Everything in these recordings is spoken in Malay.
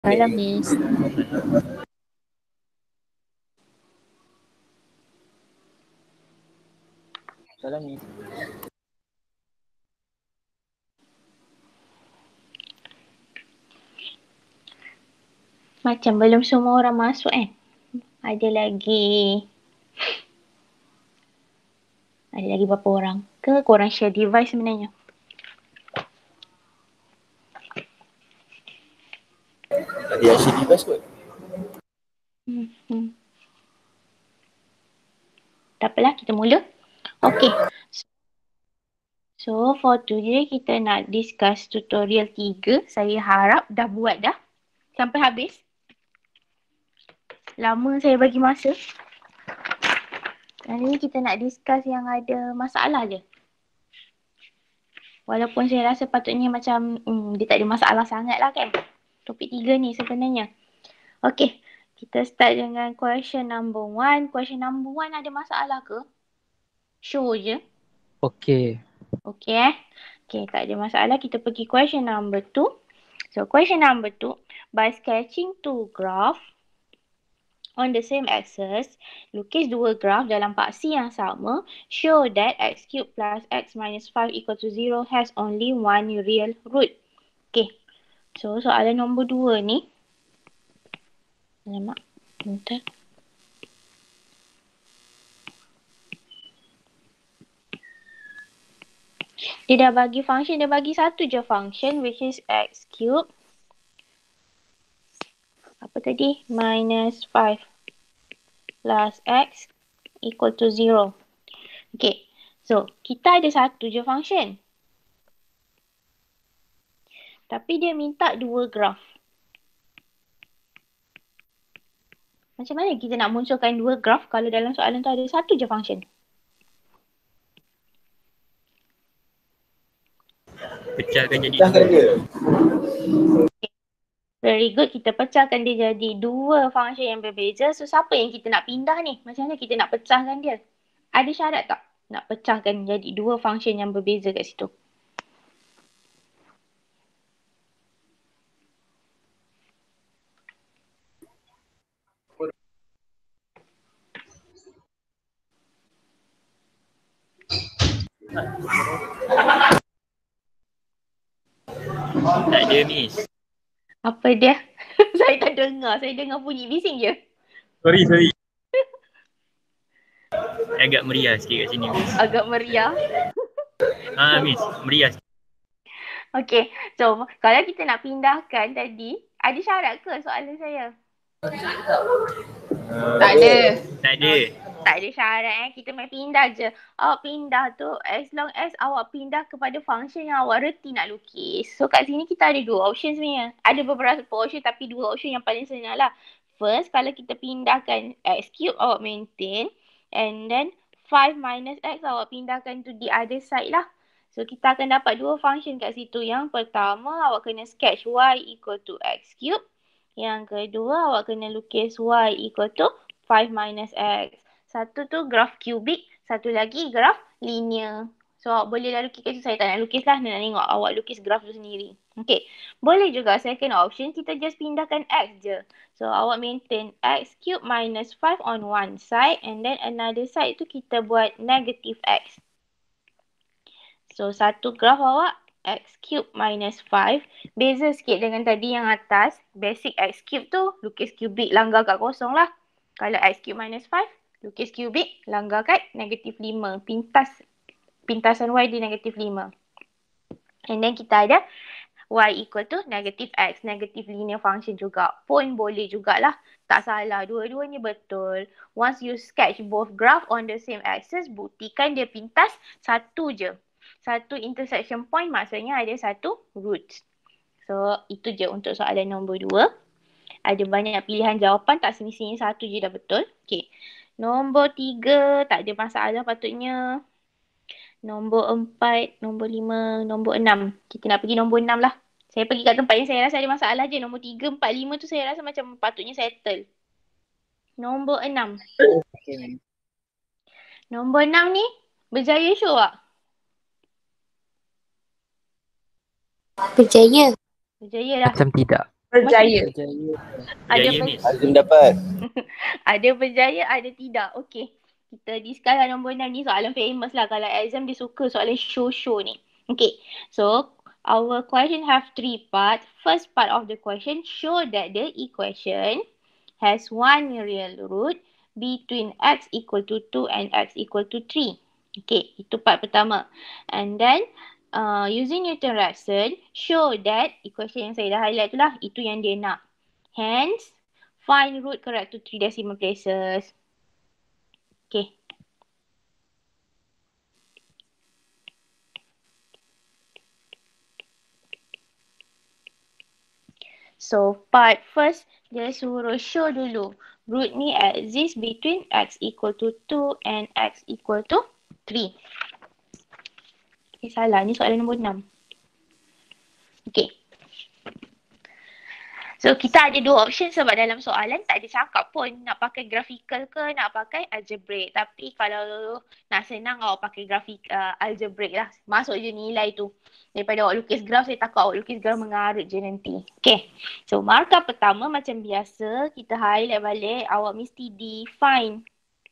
Malam, Miss. Salam ni. Macam belum semua orang masuk kan? Ada lagi berapa orang? Ke korang share device sebenarnya? Ada yang share device kot. Tak apalah, kita mula. Okay. So, for today kita nak discuss tutorial 3. Saya harap dah buat dah sampai habis. Lama saya bagi masa. Kali ni kita nak discuss yang ada masalah je. Walaupun saya rasa patutnya macam dia tak ada masalah sangat lah kan. Topik 3 ni sebenarnya. Okay. Kita start dengan question number 1. Question number 1 ada masalah ke? Show je. Okay. Okay. Okay, tak ada masalah. Kita pergi question number 2. So, question number 2. By sketching two graph on the same axis, lukis dua graf dalam paksi yang sama, show that x cubed plus x minus 5 equal to 0 has only one real root. Okay. So, soalan nombor 2 ni. Alamak. Bentar. Dia dah bagi function, dia bagi satu je function which is x cube. Apa tadi? Minus 5 plus x equal to 0. Okay. So, kita ada satu je function. Tapi dia minta dua graf. Macam mana kita nak munculkan dua graf kalau dalam soalan tu ada satu je function? Pecahkan jadi dua. Very good. Kita pecahkan dia jadi dua function yang berbeza. So, siapa yang kita nak pindah ni? Macam mana kita nak pecahkan dia? Ada syarat tak nak pecahkan jadi dua function yang berbeza kat situ? Tak ada, Miss. Apa dia? Saya tak dengar. Saya dengar bunyi bising je. Sorry. Agak meriah sikit kat sini, Miss. Agak meriah. Miss. Meriah sikit. Okay. So, kalau kita nak pindahkan tadi, ada syarat ke soalan saya? Tak ada. Tak ada syarat Kita main pindah je. Awak pindah tu as long as awak pindah kepada function yang awak reti nak lukis. So kat sini kita ada dua option sebenarnya. Ada beberapa option tapi dua option yang paling senang lah. First, kalau kita pindahkan x cube awak maintain. And then 5 minus x awak pindahkan to the other side lah. So kita akan dapat dua function kat situ. Yang pertama awak kena sketch y equal to x cube. Yang kedua awak kena lukis y equal to 5 minus x. Satu tu graf kubik, satu lagi graf linear. So, awak boleh lah lukis kat situ. Saya tak nak lukis lah. Nak tengok awak lukis graf tu sendiri. Okay. Boleh juga second option, kita just pindahkan x je. So, awak maintain x cube minus 5 on one side. And then another side tu kita buat negative x. So, satu graf awak x cube minus 5. Beza sikit dengan tadi yang atas. Basic x cube tu, lukis kubik langgar kat kosong lah. Kalau x cube minus 5. Lukis kubik, langgar kat negatif 5. Pintasan y di negatif 5. And then kita ada y equal to negatif x. Negatif linear function juga. Pun boleh jugalah. Tak salah. Dua-duanya betul. Once you sketch both graph on the same axis, buktikan dia pintas satu je. Satu intersection point maksudnya ada satu roots. So, itu je untuk soalan nombor 2. Ada banyak pilihan jawapan. Tak semestinya satu je dah betul. Okay. Nombor 3 tak ada masalah patutnya. Nombor 4, nombor 5, nombor 6. Kita nak pergi nombor 6 lah. Saya pergi kat tempat yang saya rasa ada masalah je. Nombor 3, 4, 5 tu saya rasa macam patutnya settle. Nombor 6. Okay. Nombor 6 ni berjaya show tak? Berjaya. Berjaya dah. Macam tidak. Berjaya. Ada Berjaya Miss. Azim dapat. ada berjaya, ada tidak. Okay. Kita discuss nombor 6 ni soalan famous lah. Kalau exam dia suka soalan show ni. Okay. So, our question have 3 parts. First part of the question, show that the equation has one real root between x equal to 2 and x equal to 3. Okay, itu part pertama. And then, using Newton-Raphson, show that equation yang saya dah highlight tu lah, itu yang dia nak. Hence, find root correct to 3 decimal places. Okay. So, part first, dia suruh show dulu. Root ni exist between x equal to 2 and x equal to 3. Salah, ni soalan nombor 6. Okay. So, kita ada 2 option sebab dalam soalan tak ada cakap pun nak pakai graphical ke nak pakai algebraic. Tapi kalau nak senang awak pakai algebraic lah. Masuk je nilai tu. Daripada awak lukis graf, saya takut awak lukis graf mengarut je nanti. Okay. So, markah pertama macam biasa, kita highlight balik. Awak mesti define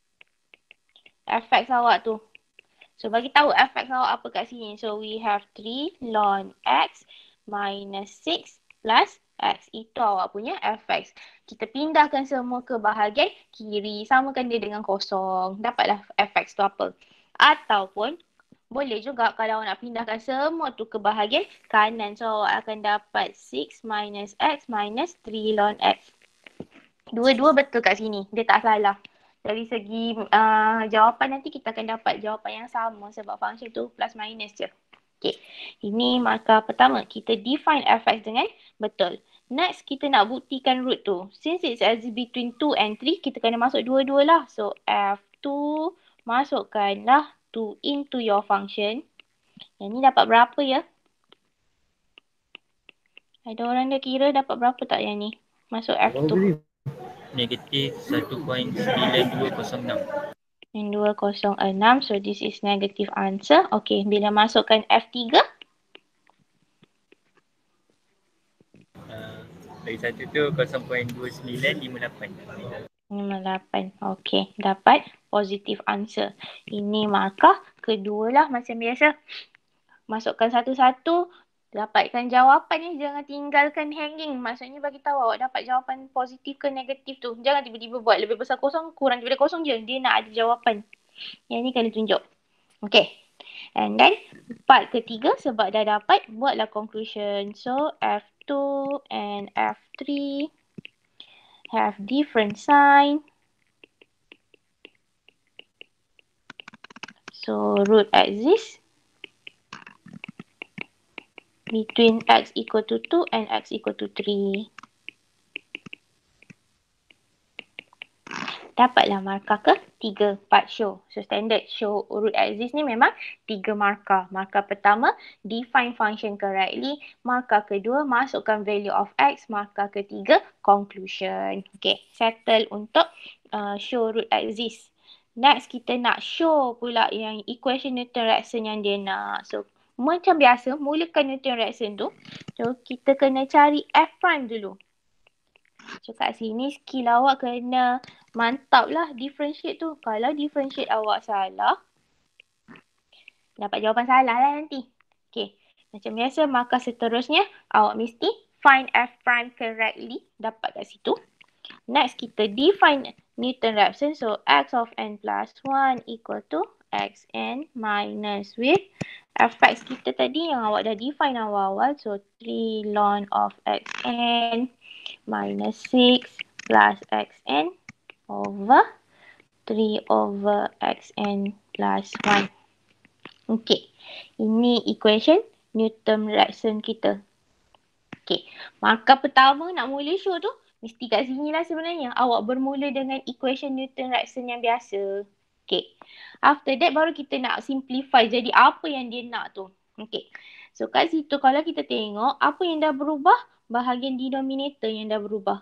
fx awak tu. So, bagi tahu fx awak apa kat sini. So, we have 3 ln x minus 6 plus x. Itu awak punya fx. Kita pindahkan semua ke bahagian kiri. Samakan dia dengan kosong. Dapatlah fx tu apa. Ataupun boleh juga kalau awak nak pindahkan semua tu ke bahagian kanan. So awak akan dapat 6 minus x minus 3 ln x. Dua-dua betul kat sini. Dia tak salah. Dari segi jawapan nanti kita akan dapat jawapan yang sama sebab function tu plus minus je. Okay. Ini markah pertama. Kita define fx dengan betul. Next, kita nak buktikan root tu. Since it's exist between 2 and 3, kita kena masuk dua-dua lah. So, F2, masukkanlah 2 into your function. Yang ni dapat berapa ya? Ada orang dah kira dapat berapa tak yang ni? Masuk F2. Negatif 1.9206. 206. So, this is negative answer. Okay, bila masukkan F3, Dari satu tu 0.2958. 58. Okay, dapat positive answer. Ini markah kedua lah macam biasa. Masukkan satu-satu, dapatkan jawapan ni. Jangan tinggalkan hanging. Maksudnya bagi tahu awak dapat jawapan positif ke negatif tu. Jangan tiba-tiba buat lebih besar kosong, kurang daripada kosong je. Dia nak ada jawapan. Yang ni kena tunjuk. Okay. And then part ketiga sebab dah dapat, buatlah conclusion. So F2 and F3 have different sign. So root exists between x equal to 2 and x equal to 3. Dapatlah markah ke-3 part show. So standard show root exists ni memang 3 markah. Markah pertama, define function correctly. Markah kedua, masukkan value of x. Markah ketiga, conclusion. Okay, settle untuk show root exists. Next, kita nak show pula yang equation Newton-Raphson yang dia nak. So, macam biasa, mulakan Newton-Raphson tu. So, kita kena cari f prime dulu. So, kat sini skill awak kena mantap lah differentiate tu. Kalau differentiate awak salah, dapat jawapan salah lah nanti. Okay. Macam biasa, maka seterusnya awak mesti find f prime correctly. Dapat kat situ. Next, kita define Newton-Raphson. So, x of n plus 1 equal to xn minus with fx kita tadi yang awak dah define awal-awal. So, 3 ln of xn minus 6 plus xn over 3 over xn plus 1. Okay. Ini equation Newton-Raphson kita. Okay. Markah pertama nak mula show tu, mesti kat sini lah sebenarnya. Awak bermula dengan equation Newton-Raphson yang biasa. Okay. After that, baru kita nak simplify jadi apa yang dia nak tu. Okay. So, kat situ kalau kita tengok, apa yang dah berubah? Bahagian denominator yang dah berubah.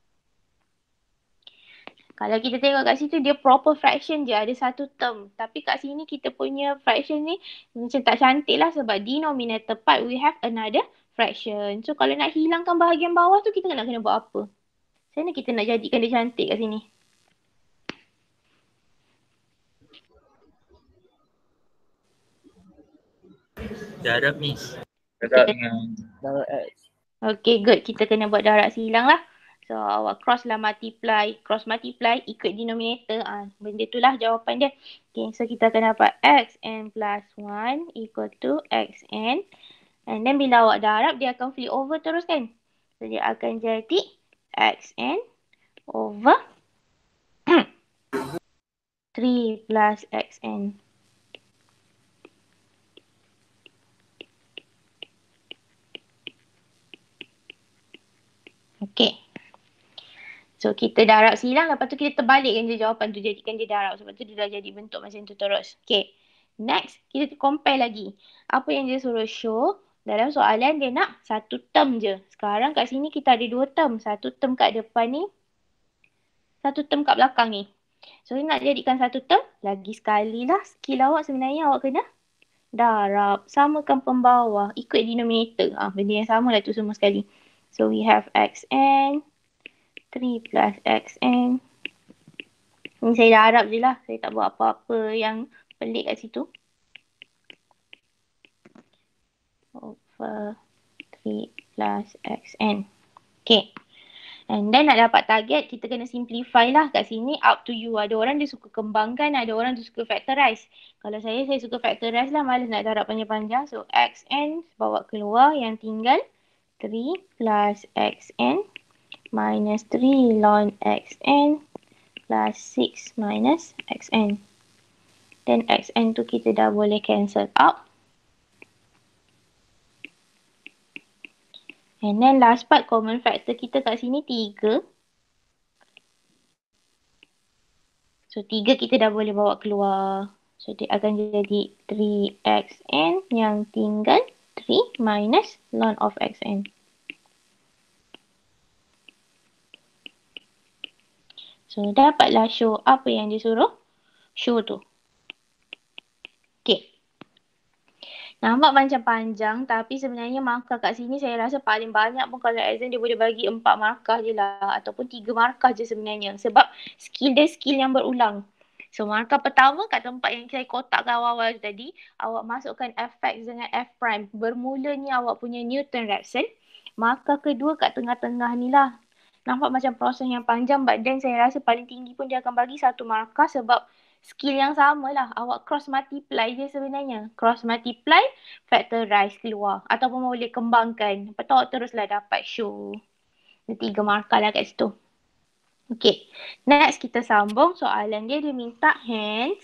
Kalau kita tengok kat situ, dia proper fraction je. Ada satu term. Tapi kat sini kita punya fraction ni macam tak cantik lah sebab denominator part we have another fraction. So kalau nak hilangkan bahagian bawah tu kita nak kena buat apa? Macam mana kita nak jadikan dia cantik kat sini? Darab ni. Darab Okay. dengan darab X. Okay, good. Kita kena buat darab silang lah. So awak cross lah multiply. Cross multiply ikut denominator. Benda tu lah jawapan dia. Okay, so kita akan dapat xn plus 1 equal to xn. And then bila awak darab, dia akan flip over terus kan? So dia akan jadi xn over 3 plus xn. Okay. So kita darab silang, lepas tu kita terbalikkan je jawapan tu, jadikan dia darab. Sebab tu dia dah jadi bentuk macam tu terus. Okay. Next, kita compare lagi. Apa yang dia suruh show, dalam soalan dia nak satu term je. Sekarang kat sini kita ada dua term. Satu term kat depan ni, satu term kat belakang ni. So nak jadikan satu term, lagi sekali lah skill awak sebenarnya awak kena darab. Samakan pembawah, ikut denominator. Benda yang sama lah tu semua sekali. So we have xn 3 plus xn. Ni saya darab je lah. Saya tak buat apa-apa yang pelik kat situ. Over 3 plus xn. Okay. And then nak dapat target, kita kena simplify lah kat sini. Up to you. Ada orang dia suka kembangkan, ada orang dia suka factorize. Kalau saya suka factorize lah. Malas nak darab panjang-panjang. So xn bawa keluar, yang tinggal 3 plus xn minus 3 ln xn plus 6 minus xn. Then xn tu kita dah boleh cancel out. And then last part, common factor kita kat sini 3. So 3 kita dah boleh bawa keluar. So dia akan jadi 3xn, yang tinggal 3 minus ln of xn. So dapatlah show apa yang disuruh show tu. Okay. Nampak macam panjang, tapi sebenarnya markah kat sini saya rasa paling banyak pun kalau exam dia boleh bagi 4 markah je lah. Ataupun 3 markah je sebenarnya. Sebab skill dia skill yang berulang. So markah pertama kat tempat yang saya kotakkan awal-awal tadi, awak masukkan fx dengan f prime. Bermulanya awak punya Newton-Raphson. Markah kedua kat tengah-tengah ni lah. Nampak macam proses yang panjang, but then saya rasa paling tinggi pun dia akan bagi 1 markah sebab skill yang sama lah. Awak cross multiply je sebenarnya. Cross multiply, factorize keluar. Ataupun boleh kembangkan. Lepas tu awak teruslah dapat show. 3 markah lah kat situ. Okay. Next kita sambung. Soalan dia minta hence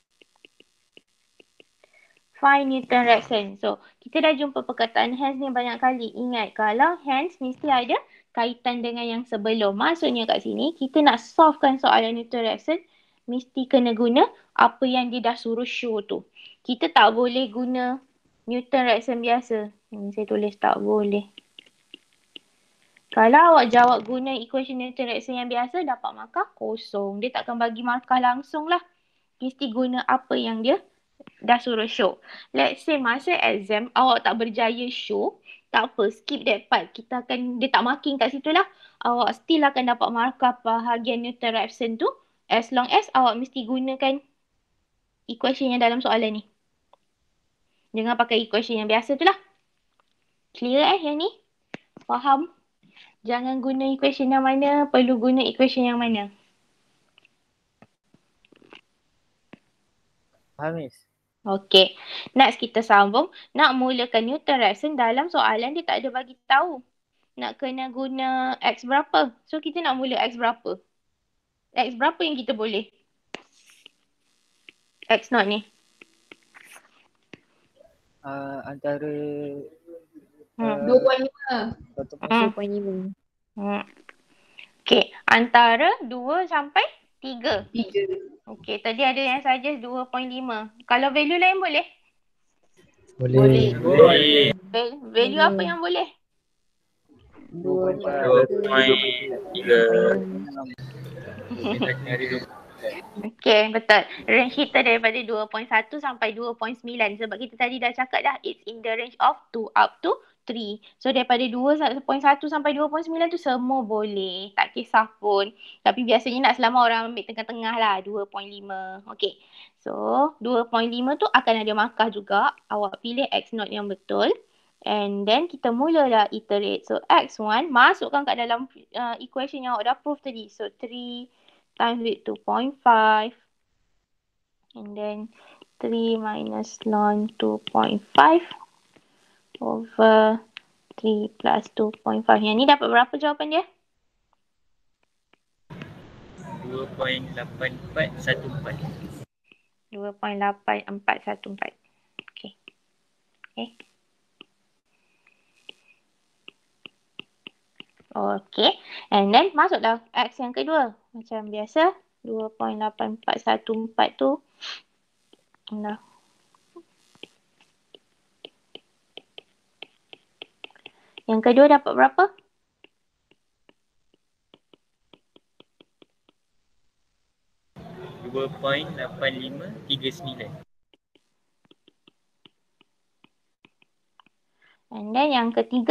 find Newton-Raphson. So, kita dah jumpa perkataan hence ni banyak kali. Ingat, kalau hence mesti ada kaitan dengan yang sebelum. Maksudnya kat sini, kita nak solvekan soalan Newton-Raphson, mesti kena guna apa yang dia dah suruh show tu. Kita tak boleh guna Newton-Raphson biasa. Saya tulis tak boleh. Kalau awak jawab guna equation Newton-Raphson yang biasa, dapat markah kosong. Dia takkan bagi markah langsung lah. Mesti guna apa yang dia dah suruh show. Let's say masa exam awak tak berjaya show, tak apa, skip that part. Dia tak marking kat situ lah. Awak still akan dapat markah bahagian Newton-Raphson tu as long as awak mesti gunakan equation yang dalam soalan ni. Jangan pakai equation yang biasa tu lah. Clear yang ni? Faham? Jangan guna equation yang mana, perlu guna equation yang mana. Faham, Miss? Okay. Next kita sambung. Nak mulakan Newton-Raphson dalam soalan dia tak ada bagi tahu. Nak kena guna X berapa. So kita nak mula X berapa. X berapa yang kita boleh? X naught ni. Antara 2.5. 1.5. Okay. Antara 2 sampai 3. 3. Okay. Tadi ada yang saja 2.5. Kalau value lain boleh? Boleh. Value apa yang boleh? 2.3. Okay, betul. Range kita daripada 2.1 sampai 2.9 sebab kita tadi dah cakap dah it's in the range of 2 up to 3. So daripada 2.1 sampai 2.9 tu semua boleh. Tak kisah pun. Tapi biasanya nak selamat orang ambil tengah-tengah lah. 2.5. Okay. So 2.5 tu akan ada markah juga. Awak pilih X0 yang betul. And then kita mulalah iterate. So X1 masukkan kat dalam equation yang awak dah prove tadi. So 3 times with 2.5. And then 3 minus ln 2.5 over 3 plus 2.5. Yang ni dapat berapa jawapan dia? 2.8414. 2.8414. Okay. Okay. Okay. And then masuklah X yang kedua. Macam biasa. 2.8414 tu. Dah. Yang kedua dapat berapa? $2.8539. And then yang ketiga?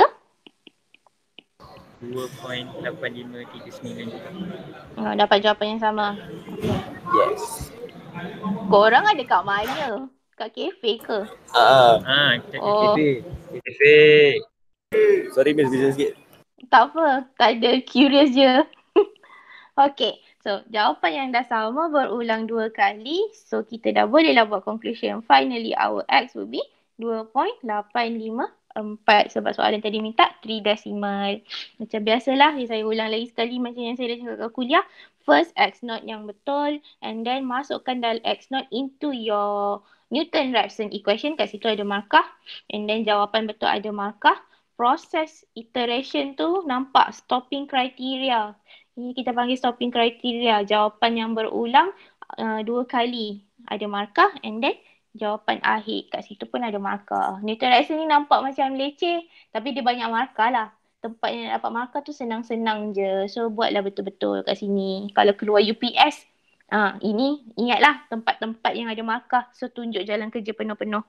2.8539 juga. Oh, dapat jawapan yang sama. Yes. Korang ada kat mana? Kat kafe ke? Kita Oh, kafe. Sorry miss, busy sikit. tak apa. Tak ada. Curious je. Okay. So, jawapan yang dah sama berulang 2 kali. So, kita dah bolehlah buat conclusion. Finally, our X will be 2.854 sebab soalan tadi minta 3 decimal. Macam biasalah, saya ulang lagi sekali macam yang saya dah cakap kat kuliah. First X0 yang betul and then masukkan dalam X0 into your Newton-Raphson equation. Kat situ ada markah and then jawapan betul ada markah. Proses iteration tu nampak stopping criteria. Ini kita panggil stopping criteria. Jawapan yang berulang 2 kali ada markah and then jawapan akhir kat situ pun ada markah. Newton-Raphson ni nampak macam leceh tapi dia banyak markah lah. Tempat yang dapat markah tu senang-senang je. So buatlah betul-betul kat sini. Kalau keluar UPS, ini ingatlah tempat-tempat yang ada markah. So tunjuk jalan kerja penuh-penuh.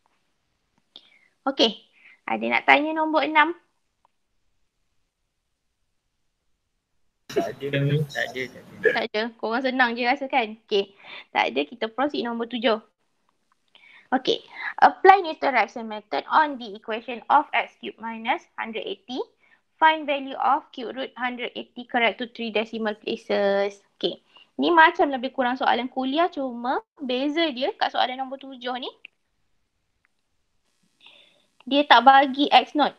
Okay. Ada nak tanya nombor 6? Tak ada. Tak ada. Korang senang je rasa kan? Okay. Tak ada. Kita proceed nombor 7. Okay. Apply Newton-Raphson method on the equation of x cube minus 180. Find value of cube root 180 correct to 3 decimal places. Okay. Ni macam lebih kurang soalan kuliah, cuma beza dia kat soalan nombor 7 ni. Dia tak bagi x0.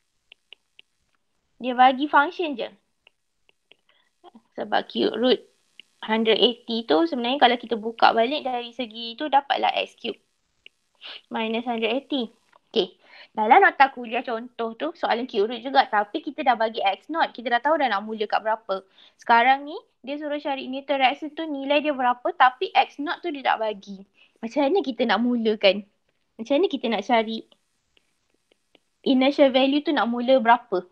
Dia bagi function je. Sebab cube root 180 tu sebenarnya kalau kita buka balik dari segi tu dapatlah x cube minus 180. Okay. Dalam nota kuliah contoh tu soalan cube root juga tapi kita dah bagi x0. Kita dah tahu dah nak mula kat berapa. Sekarang ni dia suruh cari Newton-Raphson tu nilai dia berapa tapi x0 tu dia tak bagi. Macam mana kita nak mulakan? Macam mana kita nak cari inertial value tu nak mula berapa?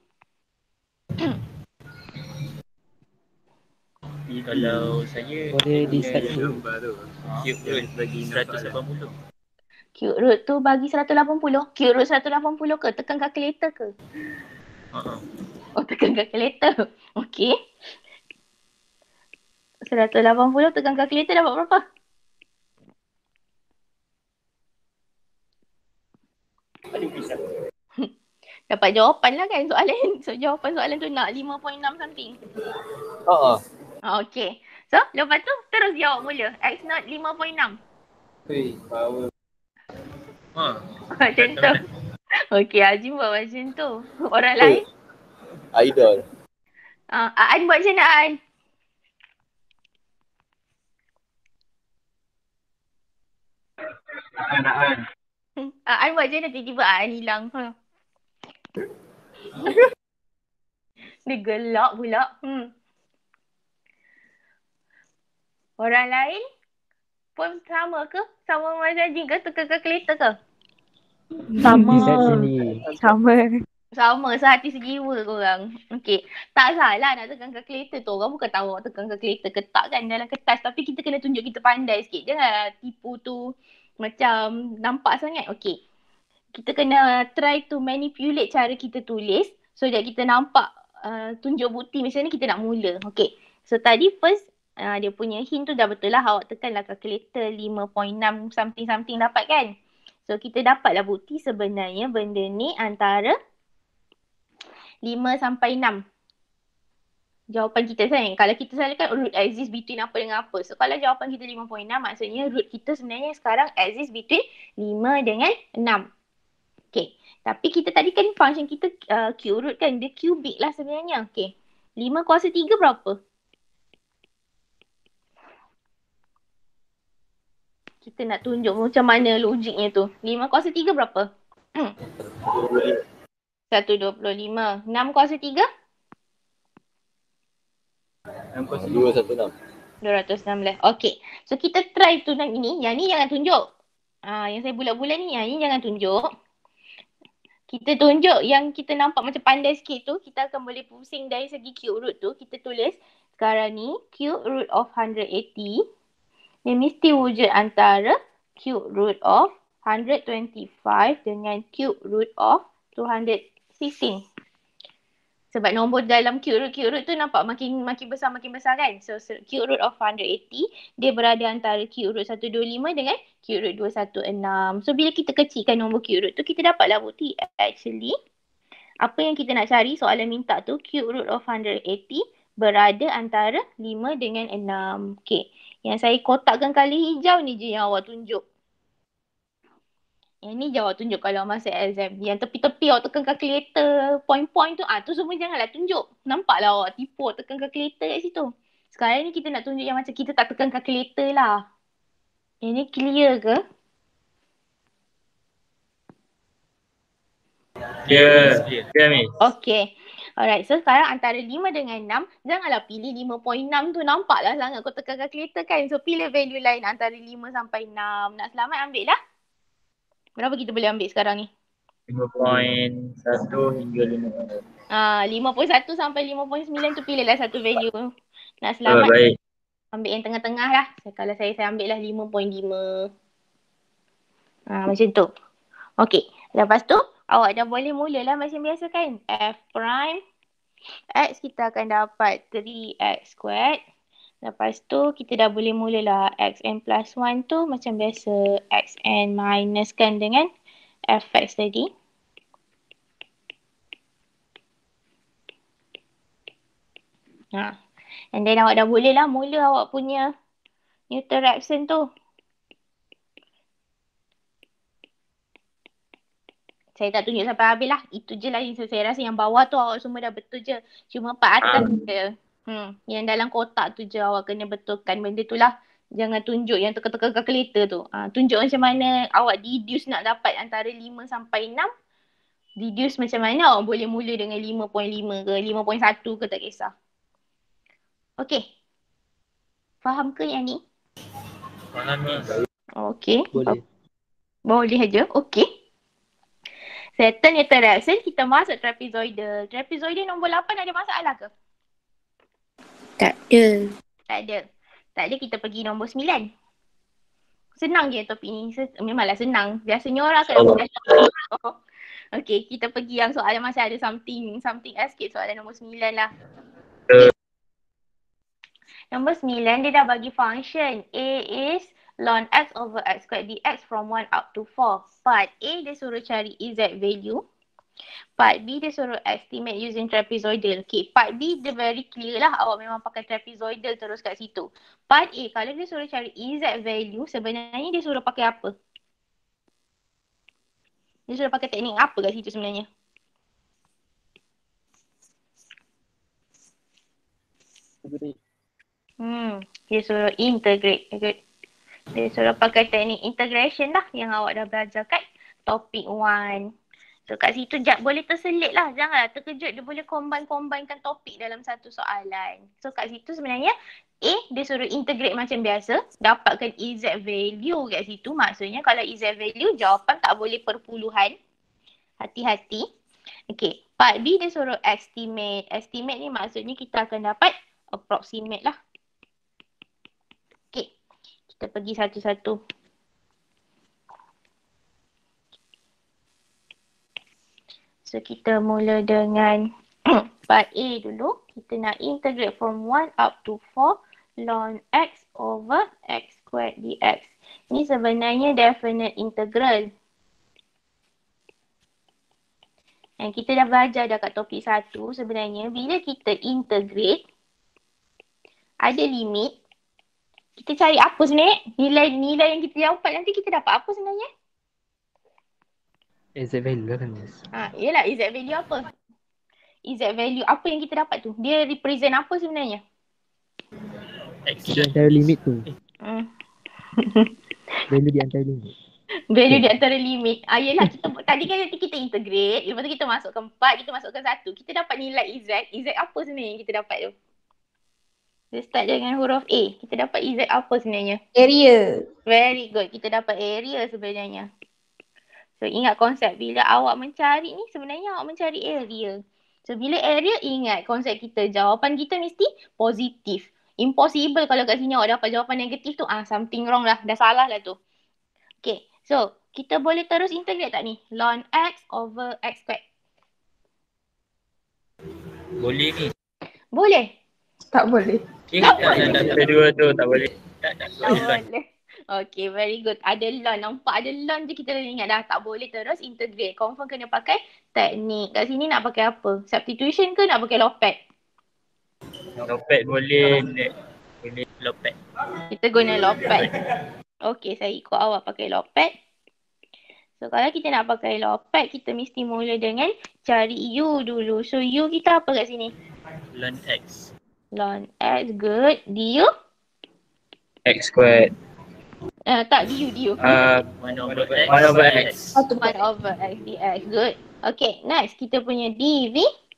Kalau saya Boleh di start tu. cube root bagi 180. Cube root tu bagi 180. Cube root 180 ke? Tekan kalkulator ke? Oh, tekan kalkulator. Okey. 180 tekan kalkulator dapat berapa? Dapat jawapan lah kan soalan. So jawapan soalan tu nak 5.6 something. Okay. So lepas tu terus jawab mula. X0 5.6. Power. Macam tu. Okay, Azim buat macam tu. Orang lain? Idol. Aan buat macam mana Aan? Aan buat macam mana tiba-tiba Aan hilang? Dia gelak pula. Orang lain pun sama ke? Sama macam Azim ke? Tekan kalkulator ke? Decide sendiri. Sama, sehati sejiwa korang. Okey. Tak salah nak tekan kalkulator tu. Orang bukan tahu awak tekan kalkulator ke tak kan dalam kertas. Tapi kita kena tunjuk kita pandai sikit. Janganlah tipu tu macam nampak sangat. Okey. kita kena try to manipulate cara kita tulis so that kita nampak tunjuk bukti macam ni kita nak mula. Okay. So tadi first dia punya hint tu dah betul lah. Awak tekanlah kalkulator 5.6 something dapat kan. So kita dapatlah bukti sebenarnya benda ni antara 5 sampai 6. Jawapan kita sayang. Kalau kita salahkan root exist between apa dengan apa. So kalau jawapan kita 5.6 maksudnya root kita sebenarnya sekarang exist between 5 dengan 6. Okay. Tapi kita tadi kan function kita cube root kan. Dia cubic lah sebenarnya. Okay. 5 kuasa 3 berapa? Kita nak tunjuk macam mana logiknya tu. 5 kuasa 3 berapa? 125. 6 kuasa 3? 216. 216. Okay. So kita try tu ini. Yang ni jangan tunjuk. Yang saya bulat-bulat ni. Yang ni jangan tunjuk. Kita tunjuk yang kita nampak macam pandai sikit tu. Kita akan boleh pusing dari segi cube root tu. Kita tulis sekarang ni cube root of 180. Dia mesti wujud antara cube root of 125 dengan cube root of 216. Sebab nombor dalam cube root tu nampak makin besar kan. So cube root of 180 dia berada antara cube root 125 dengan cube root 216. So bila kita kecilkan nombor cube root tu kita dapatlah bukti actually apa yang kita nak cari soalan minta tu cube root of 180 berada antara 5 dengan 6. Okay. Yang saya kotakkan kali hijau ni je yang awak tunjuk. Yang ni je awak tunjuk kalau masa exam. Yang tepi-tepi awak tekan kalkulator, point-point tu, tu semua janganlah tunjuk. Nampaklah awak tipu tekan kalkulator kat situ. Sekarang ni kita nak tunjuk yang macam kita tak tekan kalkulator lah. Yang ni clear ke? Clear Miss. Okay. Alright, so sekarang antara 5 dengan 6, janganlah pilih 5.6 tu. Nampaklah sangat kau tekan kalkulator kan. So pilih value lain antara 5 sampai 6. Nak selamat ambil lah. Berapa kita boleh ambil sekarang ni? 5.1 hingga 5.1 sampai 5.9 tu pilihlah satu value. Nak selamat. baik. Ambil yang tengah-tengah lah. Kalau saya ambil lah 5.5. Macam tu. Okay. Lepas tu, awak dah boleh mulalah macam biasa kan. F prime X kita akan dapat 3x squared. Lepas tu kita dah boleh mulalah xn plus 1 tu macam biasa xn minuskan dengan fx tadi. And then awak dah boleh lah mula awak punya Newton-Raphson tu. Saya tak tunjuk sampai habis lah. Itu je lah. Saya rasa yang bawah tu awak semua dah betul je. Cuma part atas je. Yang dalam kotak tu je awak kena betulkan benda tu lah. Jangan tunjuk yang tekan-tekan kalkulator tu. Tunjuk macam mana awak deduce nak dapat antara 5 sampai 6. Deduce macam mana awak boleh mula dengan 5.5 ke 5.1 ke tak kisah. Okay. Faham ke yang ni? Faham Miss. Okay. Boleh. Boleh aja. Okay. Settle Newton-Raphson, kita masuk trapezoidal. Trapezoidal nombor 8 ada masalah ke? Tak ada. Tak ada. Tak ada, kita pergi nombor 9. Senang je topik ni. Memanglah senang. Biasanya orang akan dapat. Okay, kita pergi yang soalan masih ada something else sikit soalan nombor 9 lah. Okay. Nombor 9 dia dah bagi function. A is ln x over x squared dx from 1 up to 4. Part A dia suruh cari z value. Part B dia suruh estimate using trapezoidal. Okay, part B dia very clear lah. Awak memang pakai trapezoidal terus kat situ. Part A, kalau dia suruh cari z value, sebenarnya dia suruh pakai apa? Dia suruh pakai teknik apa kat situ sebenarnya? Dia suruh integrate. Dia suruh pakai teknik integration lah yang awak dah belajar kat topik 1. So kat situ boleh terselit lah. Janganlah terkejut. Dia boleh combinekan topik dalam satu soalan. So kat situ sebenarnya A dia suruh integrate macam biasa. Dapatkan EZ value kat situ. Maksudnya kalau EZ value jawapan tak boleh perpuluhan. Hati-hati. Okay. Part B dia suruh estimate. Estimate ni maksudnya kita akan dapat approximate lah. Okay. Kita pergi satu-satu. So kita mula dengan part A dulu. Kita nak integrate from 1 up to 4 ln x over x squared dx. Ini sebenarnya definite integral. Dan kita dah belajar dah kat topik 1 sebenarnya bila kita integrate ada limit. Kita cari apa sebenarnya? Nilai yang kita dapat nanti kita dapat apa sebenarnya? Exact value lah kan, Miss? Yelah, exact value apa? Exact value apa yang kita dapat tu? Dia represent apa sebenarnya? Di antara limit tu. Hmm. Value di antara limit. Value di antara limit. Yelah, tadi kan nanti kita integrate. Lepas tu kita masukkan 4, kita masukkan 1. Kita dapat nilai exact. Exact apa sebenarnya yang kita dapat tu? Dia start dengan huruf A. Kita dapat exact apa sebenarnya? Area. Very good. Kita dapat area sebenarnya. So ingat konsep bila awak mencari ni sebenarnya awak mencari area. So bila area ingat konsep kita jawapan kita mesti positif. Impossible kalau kat sini awak dapat jawapan negatif tu something wrong lah. Dah salah lah tu. Okay. So kita boleh terus integrate tak ni? Ln x over x squared. Boleh ni. Boleh? Tak boleh. Tak kedua tu tak boleh. Tak boleh. Okay, very good. Ada ln. Nampak ada ln je kita dah ingat dah. Tak boleh terus integrate. Confirm kena pakai teknik. Kat sini nak pakai apa? Substitution ke nak pakai lopet? Lopet boleh. Boleh lopet. Kita guna lopet. Okay, saya ikut awak pakai lopet. So, kalau kita nak pakai lopet, kita mesti mula dengan cari U dulu. So, U kita apa kat sini? Ln x. Ln x, good. Du? X squared. Tak, du. 1 over x. 1 over x dx, good. Okay, next. Kita punya dv.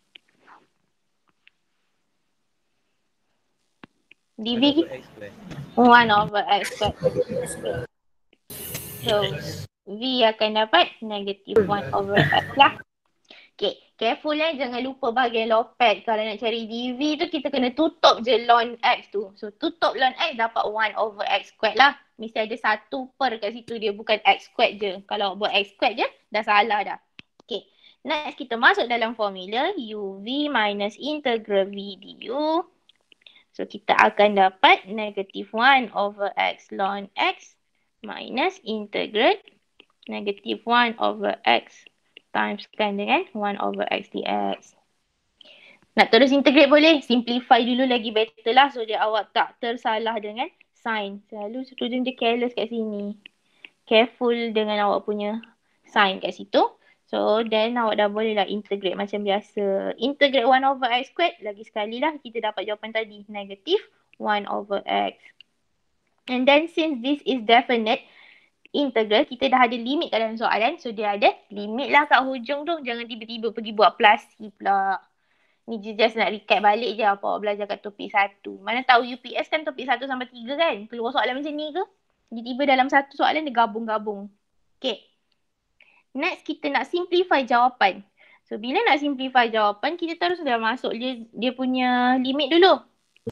dv 1 over x squared. So, v akan dapat negative 1 over x lah. Okay, careful jangan lupa bahagian lopet. Kalau nak cari dv tu kita kena tutup je ln x tu. So, tutup ln x dapat 1 over x squared lah. Mesti ada 1 per kat situ, dia bukan x squared je. Kalau buat x squared je, dah salah dah. Okay, next kita masuk dalam formula uv minus integral v du. So, kita akan dapat negative 1 over x ln x minus integral negative 1 over x timeskan dengan 1 over x dx. Nak terus integrate boleh. Simplify dulu lagi better lah. So, dia awak tak tersalah dengan sign. Selalu student dia careless kat sini. Careful dengan awak punya sign kat situ. So, then awak dah boleh lah integrate macam biasa. Integrate 1 over x squared. Lagi sekali lah kita dapat jawapan tadi. Negative 1 over x. And then since this is definite integral, kita dah ada limit kat dalam soalan. So, dia ada limit lah kat hujung tu. Jangan tiba-tiba pergi buat plus C pula. Ni just nak recap balik je apa awak belajar kat topik 1. Mana tahu UPS kan topik 1 sampai 3 kan? Keluar soalan macam ni ke? Tiba-tiba dalam satu soalan dia gabung-gabung. Okay. Next, kita nak simplify jawapan. So, bila nak simplify jawapan, kita terus dah masuk dia punya limit dulu.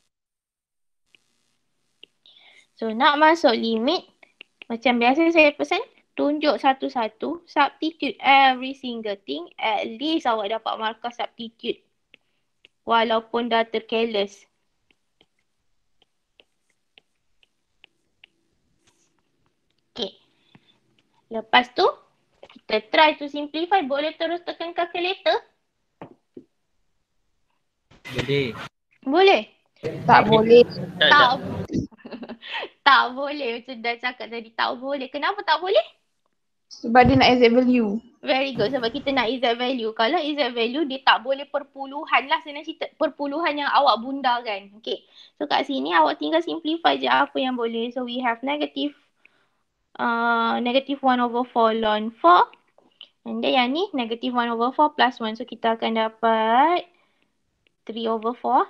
So, nak masuk limit, macam biasa saya pesan, tunjuk satu-satu, substitute every single thing, at least awak dapat markah substitute. Walaupun dah tercareless. Okay. Lepas tu, kita try to simplify. Boleh terus tekan calculator? Boleh. Boleh? Tak boleh. Tak. Tak boleh. Macam dah cakap tadi, tak boleh. Kenapa tak boleh? Sebab dia nak exact value. Very good. Sebab kita nak exact value. Kalau exact value, dia tak boleh perpuluhan lah. Senang cerita. Perpuluhan yang awak bunda kan. Okay. So kat sini awak tinggal simplify je apa yang boleh. So we have negative 1 over 4 ln 4. And then yang ni negative 1 over 4 plus 1. So kita akan dapat 3 over 4.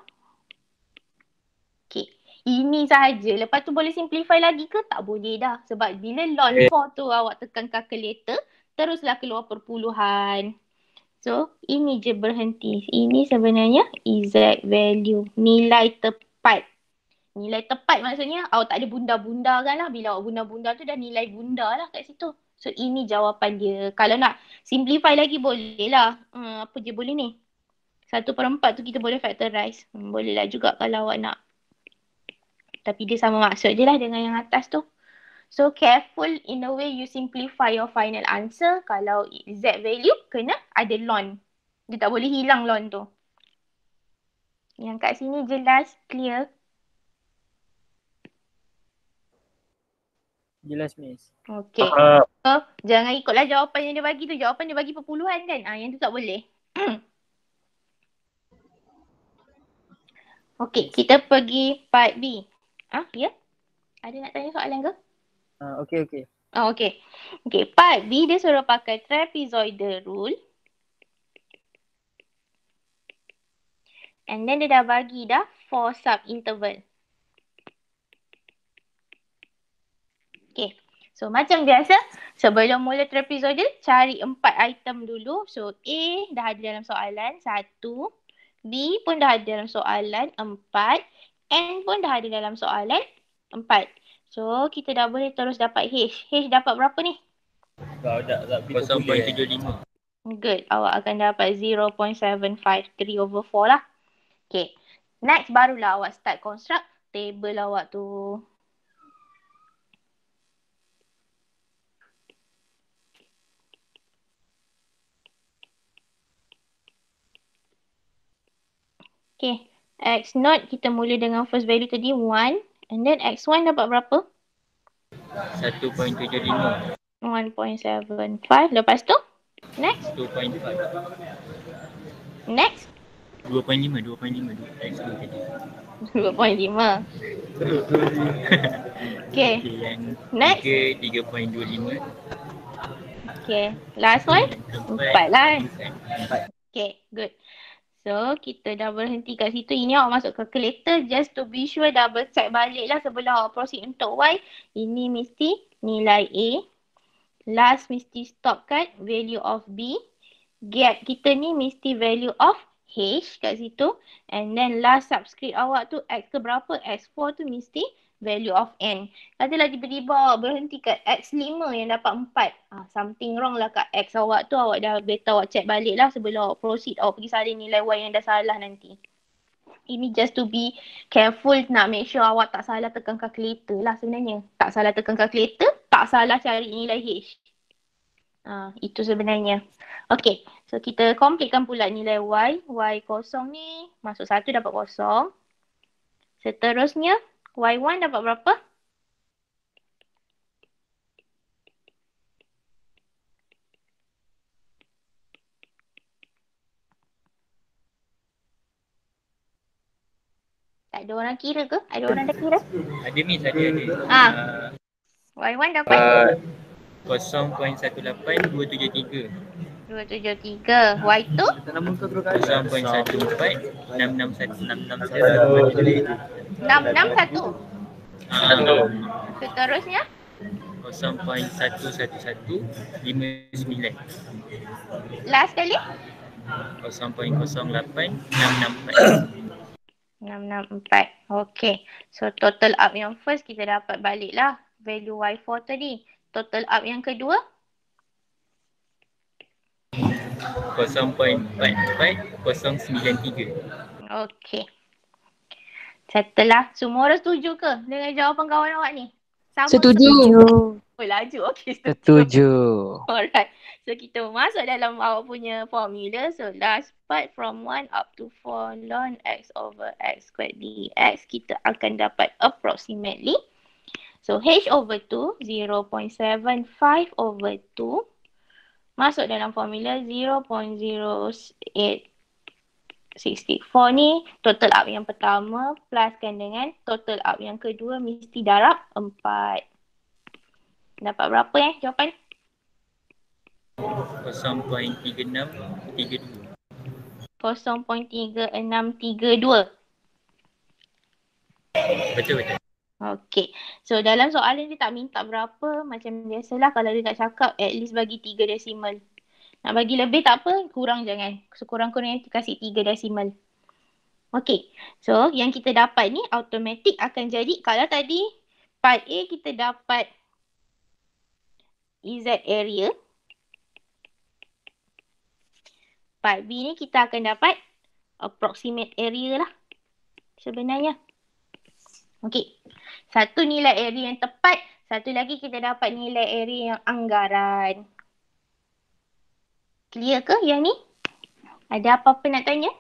Okay. Ini sahaja. Lepas tu boleh simplify lagi ke? Tak boleh dah. Sebab bila ln 4 tu awak tekan calculator, teruslah keluar perpuluhan. So, ini je berhenti. Ini sebenarnya exact value. Nilai tepat. Nilai tepat maksudnya awak tak ada bunda-bunda kan lah. Bila awak bunda-bunda tu dah nilai bunda lah kat situ. So ini jawapan dia. Kalau nak simplify lagi boleh lah. Apa je boleh ni? 1/4 tu kita boleh factorize. Boleh lah juga kalau awak nak. Tapi dia sama maksud je lah dengan yang atas tu. So careful in a way you simplify your final answer. Kalau Z value kena ada ln. Dia tak boleh hilang ln tu. Yang kat sini jelas, clear. Jelas Miss. Okay. So, jangan ikutlah jawapan yang dia bagi tu. Jawapan dia bagi perpuluhan kan? Yang tu tak boleh. Okay, kita pergi part B. Ya? Ada nak tanya soalan ke? Okay. Okay. Okay, part B dia suruh pakai trapezoidal rule. And then dia dah bagi dah 4 sub-interval. Okay. So macam biasa, sebelum mula trapezoidal, cari 4 item dulu. So A dah ada dalam soalan 1. B pun dah ada dalam soalan 4. N pun dah ada dalam soalan 4. So kita dah boleh terus dapat H. H dapat berapa ni? Kau tak 0.75. Good. Awak akan dapat 0.753/4 lah. Okay. Next barulah awak start construct table awak tu. Okay. X0 kita mula dengan first value tadi 1. And then X1 dapat berapa? 1.75. 1.75. Lepas tu? Next. 2.5. Next. 2.5. X2 tadi. 2.5. Okay. Yang Next. 3.25. Okay. Last one. 4 lah. Okay. Good. So, kita dah berhenti kat situ. Ini awak masuk calculator just to be sure double check balik lah sebelum awak proceed untuk Y. Ini mesti nilai A. Last mesti stop kat value of B. Gap kita ni mesti value of H kat situ. And then last subscript awak tu X ke berapa? X4 tu mesti value of N. Katalah tiba-tiba awak berhenti kat X5 yang dapat 4. Something wrong lah kat X awak tu. Awak dah better awak check balik lah sebelum awak proceed. Awak pergi salin nilai Y yang dah salah nanti. Ini just to be careful, nak make sure awak tak salah tekan calculator lah sebenarnya. Tak salah tekan calculator, tak salah cari nilai H. Itu sebenarnya. Okay, so kita completekan pula nilai Y. Y kosong ni masuk 1 dapat kosong. Seterusnya Y1 dapat berapa? Tak ada orang kira ke? Ada orang dah kira? Ada Miss, ada. Y1 dapat 0.18 273. Y2? 661. Seterusnya? 0.1159. Last kali? 664. Okay. So total up yang first kita dapat balik lah value Y4 tadi. Total up yang kedua? 0.4493. Okay. Setelah semua orang setuju ke dengan jawapan kawan awak ni? Sama Setuju. Oh, laju. Okay, Setuju. Alright. So kita masuk dalam awak punya formula. So last part from 1 up to 4 ln x over x squared dx. Kita akan dapat approximately. So h over 2 0.75 over 2. Masuk dalam formula 0.0864 ni total up yang pertama pluskan dengan total up yang kedua mesti darab 4. Dapat berapa jawapan? 0.3632. 0.3632. Betul. Okay. So dalam soalan dia tak minta berapa. Macam biasalah kalau dia nak cakap at least bagi 3 desimal. Nak bagi lebih tak apa, kurang jangan. Sekurang-kurangnya kasih 3 desimal. Okay. So yang kita dapat ni automatic akan jadi. Kalau tadi part A kita dapat EZ area. Part B ni kita akan dapat approximate area lah sebenarnya. Okey. Satu nilai area yang tepat, satu lagi kita dapat nilai area yang anggaran. Clear ke yang ni? Ada apa-apa nak tanya?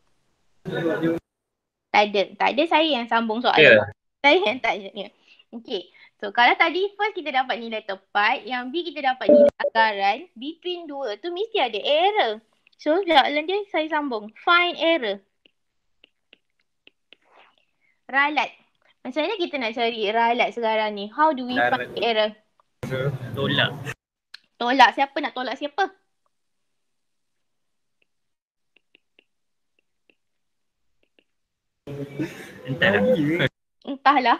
Tak ada saya yang sambung soalan. Saya yang tanya. Okey. So kalau tadi first kita dapat nilai tepat, yang B kita dapat nilai anggaran, between dua tu mesti ada error. So soalan dia saya sambung. Find error. Ralat. Macam mana kita nak cari ralat sekarang ni? How do we find error? Tolak. Tolak siapa nak tolak siapa? Entahlah.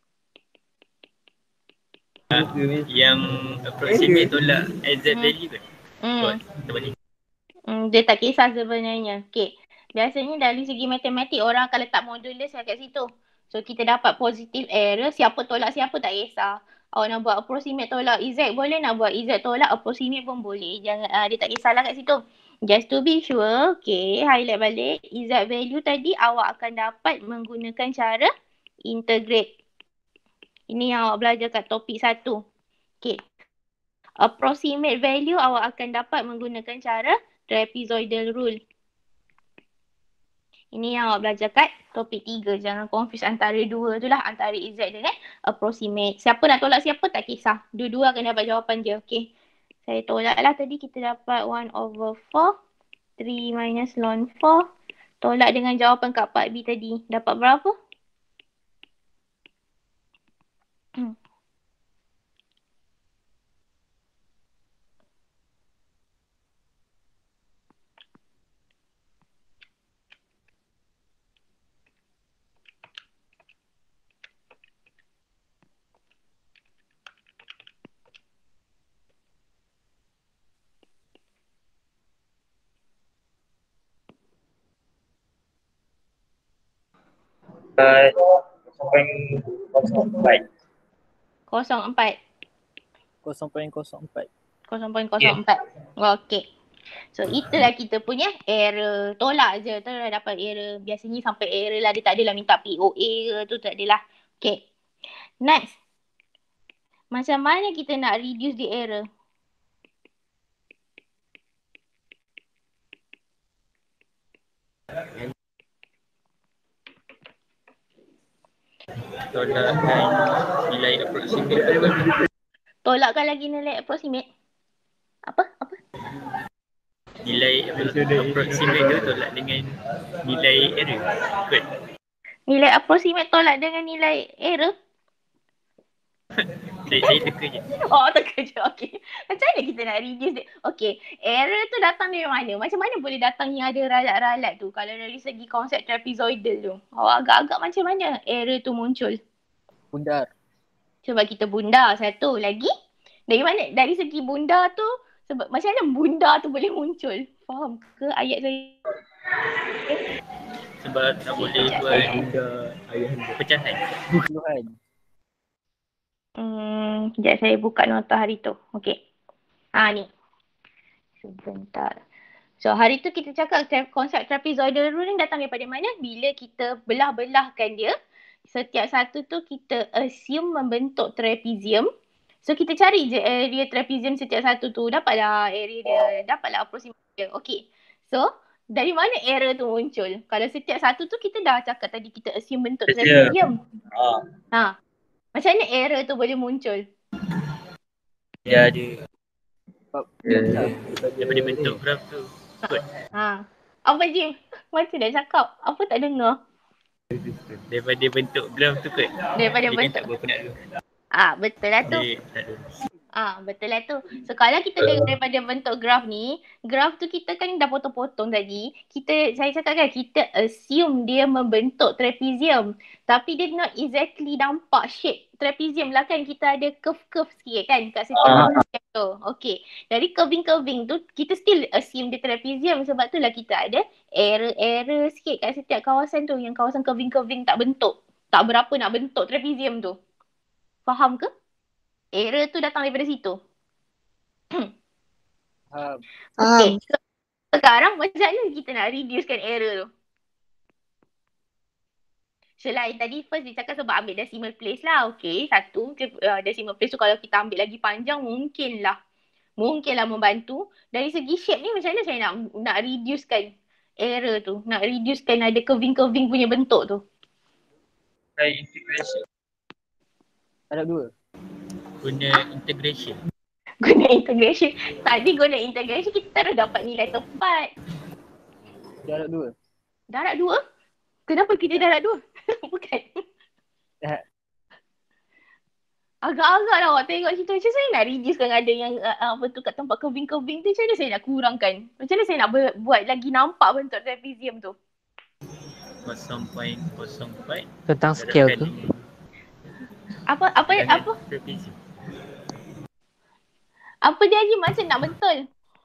Yang approximate tolak exact value ke? Dia tak kisah sebenarnya. Okay. Biasanya dari segi matematik orang akan letak modulus kat situ. So kita dapat positive error. Siapa tolak siapa tak kisah. Awak nak buat approximate tolak Z boleh, nak buat Z tolak approximate pun boleh. Jangan dia tak kisahlah kat situ. Just to be sure, okay, highlight balik. Z value tadi awak akan dapat menggunakan cara integrate. Ini yang awak belajar kat topik 1. Okay. Approximate value awak akan dapat menggunakan cara trapezoidal rule. Ini yang awak belajar kat topik 3. Jangan confuse antara dua tu lah. Antara Z dengan approximate. Siapa nak tolak siapa tak kisah. Dua-dua akan dapat jawapan dia. Okay. Saya tolak lah tadi. Kita dapat 1/4. 3 minus ln 4. Tolak dengan jawapan kat part B tadi. Dapat berapa? Sampai 0.04. 0.4. 0.04. 0.04. Okey. So itulah kita punya error. Tolak je. Tu dah dapat error. Biasanya sampai error lah. Dia tak adalah minta POA ke tu, tak adalah. Okay. Next. Macam mana kita nak reduce the error? Tolakkan nilai approximate. Tolakkan lagi nilai approximate. Apa? Nilai approximate tu tolak dengan nilai error. Kot. Nilai approximate tolak dengan nilai error? Saya teka je. Oh, teka je. Okay. Macam mana kita nak reduce dia? Okay. Error tu datang dari mana? Macam mana boleh datang yang ada ralat-ralat tu? Kalau dari segi konsep trapezoidal tu. Agak-agak macam mana error tu muncul? Bundar. Sebab kita bundar. Satu lagi. Dari mana? Dari segi bundar tu. Sebab macam mana bundar tu boleh muncul? Faham ke ayat saya? Sebab tak boleh buat pecahan. Puluhan. Sekejap saya buka nota hari tu. Okey. Ni. Sebentar. So hari tu kita cakap konsep trapezoidal rule ni datang daripada mana? Bila kita belah-belahkan dia, setiap satu tu kita assume membentuk trapezium. So kita cari je area trapezium setiap satu tu. Dapatlah area dia. Dapatlah approximate dia. Okey. So dari mana error tu muncul? Kalau setiap satu tu kita dah cakap tadi kita assume bentuk trapezium. Macam mana error tu boleh muncul? Dia ada. Daripada bentuk graf tu. Apa Jim? Macam dah cakap? Apa tak dengar? Daripada bentuk graf tu kot. Daripada dia bentuk. Kan tak berapa nak dulu. Betul lah tu. Betul lah tu. So kalau kita tengok daripada bentuk graf ni, graf tu kita kan dah potong-potong tadi. Saya cakap kan, kita assume dia membentuk trapezium. Tapi dia not exactly nampak shape trapezium lah kan. Kita ada curve-curve sikit kan kat setiap tu. Okay. Dari curving-curving tu, kita still assume dia trapezium. Sebab tu lah kita ada error-error sikit kat setiap kawasan tu. Yang kawasan curving-curving tak bentuk. Tak berapa nak bentuk trapezium tu. Faham ke? Error tu datang daripada situ. Faham. Faham. Okay. So, sekarang macam mana kita nak reducekan error tu? Selain tadi first dia cakap sebab ambil decimal place lah. Okay, satu decimal place tu kalau kita ambil lagi panjang mungkinlah membantu. Dari segi shape ni macam mana saya nak reducekan error tu? Nak reducekan ada curving punya bentuk tu. Try integration. Ada dua. Guna integration. Guna integration. Tadi guna integration kita terus dapat nilai tepat. Dia ada dua. Darab 2? Kenapa kita darab 2? Bukan. Agak-agak lah awak tengok situ. Macam saya nak reducekan ada yang apa tu kat tempat curving tu. Macam mana saya nak kurangkan? Macam mana saya nak buat lagi nampak bentuk trapezium tu? 0.04 Tentang scale tu. Apa trapezium. apa dia lagi macam nak betul?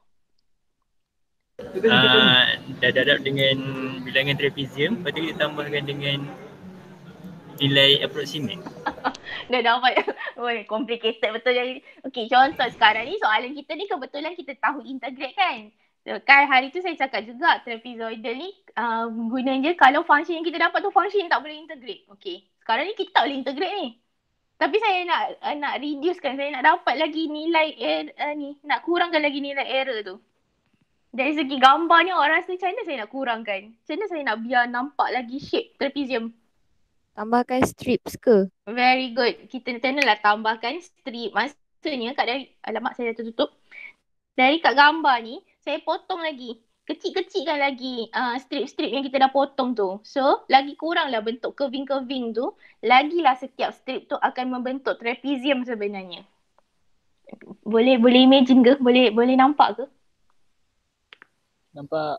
Dah darab dengan bilangan trapezium, lepas tu kita tambahkan dengan nilai approximate. Dah dapat. Complicated betul jadi. Okey, contoh sekarang ni soalan kita ni kebetulan kita tahu integrate kan. So, kan hari tu saya cakap juga trapezoidal ni guna je kalau function yang kita dapat tu function yang tak boleh integrate. Okey. Sekarang ni kita tak boleh integrate ni. Tapi saya nak reducekan, saya nak dapat lagi nilai ni, nak kurangkan lagi nilai error tu. Dari segi gambar ni orang rasa macam mana saya nak kurangkan? Macam mana saya nak biar nampak lagi shape trapezium? Tambahkan strips ke? Very good. Kita lah tambahkan strip. Maksudnya kat dari, alamak saya dah tertutup. Dari kat gambar ni, saya potong lagi. Kecil-kecilkan lagi strip-strip yang kita dah potong tu. So, lagi kuranglah bentuk curving tu. Lagilah setiap strip tu akan membentuk trapezium sebenarnya. Boleh imagine ke? Boleh nampak ke? Nampak.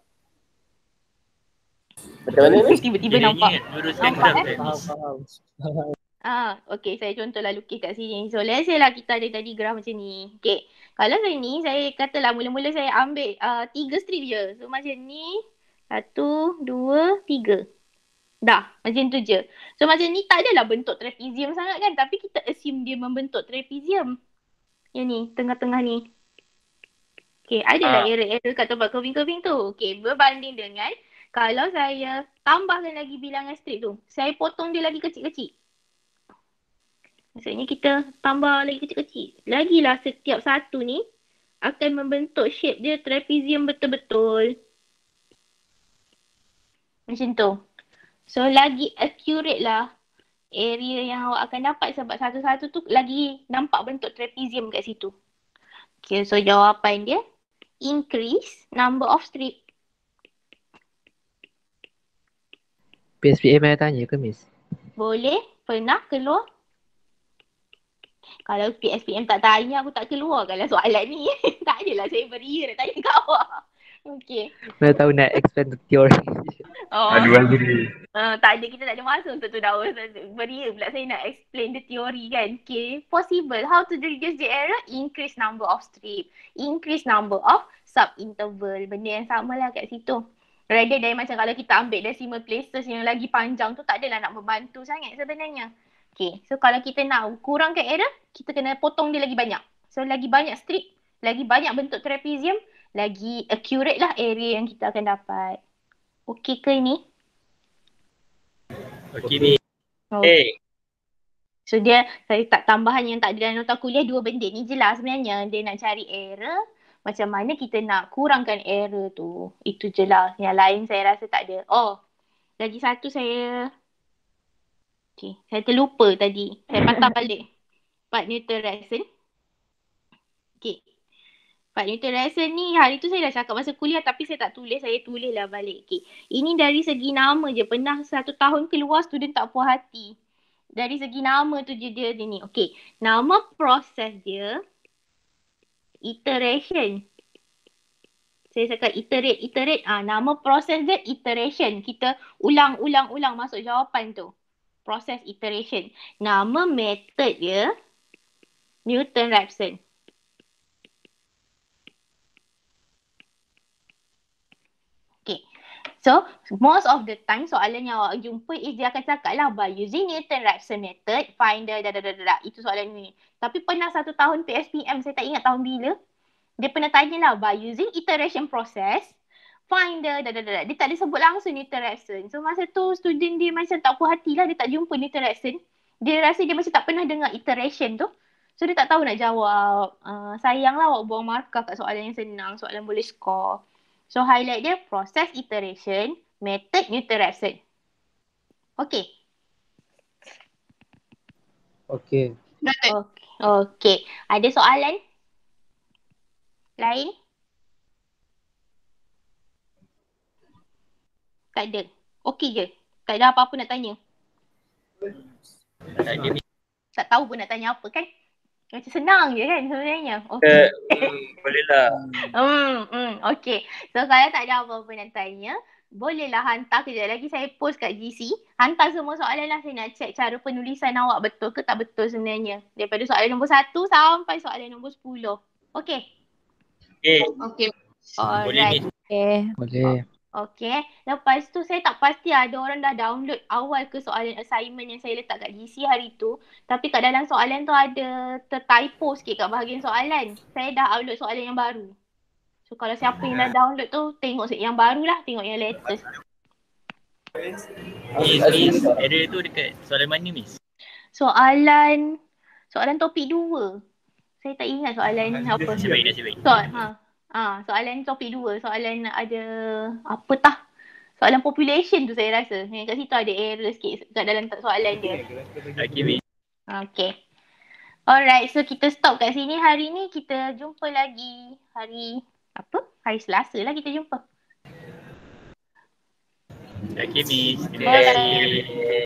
Macam mana ni? Tiba-tiba nampak. Luruskan Nampak, graf Faham. Okay, saya contohlah lukis kat sini. So, let's say lah kita ada tadi graf macam ni. Okay, kalau saya ni, saya katalah mula-mula saya ambil 3 strip je. So, macam ni, 1, 2, 3. Dah, macam tu je. So, macam ni tak adalah bentuk trapezium sangat kan. Tapi kita assume dia membentuk trapezium. Yang ni, tengah-tengah ni. Okay, adalah error-error kat tempat curving tu. Okay, berbanding dengan kalau saya tambahkan lagi bilangan strip tu. Saya potong dia lagi kecil-kecil. Maksudnya kita tambah lagi kecil-kecil. Lagilah setiap satu ni akan membentuk shape dia trapezium betul-betul. Macam tu. So lagi accurate lah area yang awak akan dapat sebab satu-satu tu lagi nampak bentuk trapezium kat situ. Okay, so jawapan dia increase number of strip. PSPM ada tanya ke Miss? Boleh? Pernah keluar? Kalau PSPM tak tanya, aku tak keluarkanlah soalan ni. Tak adalah saya beria nak tanya kat awak. Okay. Mana tahu nak expand to teori. Oh. Tak ada, kita tak ada masa untuk tu dah. Beria pula saya nak explain the theory kan. Okay. Possible. How to reduce the error? Increase number of strip. Increase number of sub-interval. Benda yang sama lah kat situ. Rather dari macam kalau kita ambil decimal places yang lagi panjang tu tak adalah nak membantu sangat sebenarnya. Okay, so kalau kita nak kurangkan error, kita kena potong dia lagi banyak. So lagi banyak strip, lagi banyak bentuk trapezium, lagi accurate lah area yang kita akan dapat. Okay ke ini? Okay ni. Oh. Hey. So dia, saya tak tambahan yang tak ada dalam nota kuliah, dua benda ni je lah sebenarnya. Dia nak cari error, macam mana kita nak kurangkan error tu. Itu je lah. Yang lain saya rasa tak ada. Oh, lagi satu saya... Okay, saya terlupa tadi. Saya patah balik. Part Newton-Raphson. Okay. Part Newton-Raphson ni hari tu saya dah cakap masa kuliah tapi saya tak tulis. Saya tulis lah balik. Okay. Ini dari segi nama je. Pernah 1 tahun keluar student tak puas hati. Dari segi nama tu je dia ni. Okay. Nama proses dia iteration. Saya cakap iterate. Nama proses dia iteration. Kita ulang masuk jawapan tu. Proses iteration. Nama method dia Newton-Raphson. Okay. So, most of the time soalan yang awak jumpa is dia akan cakap lah by using Newton-Raphson method, find the Itu soalan ni. Tapi pernah 1 tahun PSPM, saya tak ingat tahun bila. Dia pernah tanya lah, by using iteration process, find the dia tak ada sebut langsung iteration. So masa tu student dia macam tak puas hati lah, dia tak jumpa iteration. Dia rasa dia macam tak pernah dengar iteration tu. So dia tak tahu nak jawab. Sayang lah awak buang markah kat soalan yang senang, soalan boleh score. So highlight dia process iteration, method iteration. Okay. Okay. Okay. Ada soalan lain? Tak ada. Okey je. Tak ada apa-apa nak tanya. Tak ada miss. Tak tahu pun nak tanya apa kan? Macam senang je kan sebenarnya. Okey. Boleh lah. Okey. So kalau tak ada apa-apa nak tanya, bolehlah hantar kejap lagi saya post kat GC. Hantar semua soalan lah, saya nak check cara penulisan awak betul ke tak betul sebenarnya. Daripada soalan nombor 1 sampai soalan nombor 10. Okey. Okay. Boleh Alright. miss. Okay. Boleh. Okay. Lepas tu saya tak pasti ada orang dah download awal ke soalan assignment yang saya letak kat GC hari tu. Tapi kat dalam soalan tu ada tertypo sikit kat bahagian soalan. Saya dah upload soalan yang baru. So kalau siapa yang dah download tu, tengok yang baru lah. Tengok yang latest. Miss, error tu dekat soalan mana miss? Soalan topik 2. Saya tak ingat soalan apa. Nasib baik. Soalan topik 2. Soalan ada apa tah? Soalan population tu saya rasa. Yang kat situ ada error sikit kat dalam soalan dia. Okay miss. Okay. Alright, so kita stop kat sini hari ni. Kita jumpa lagi hari Selasa lah kita jumpa. Okay miss. Terima Bye. kasih.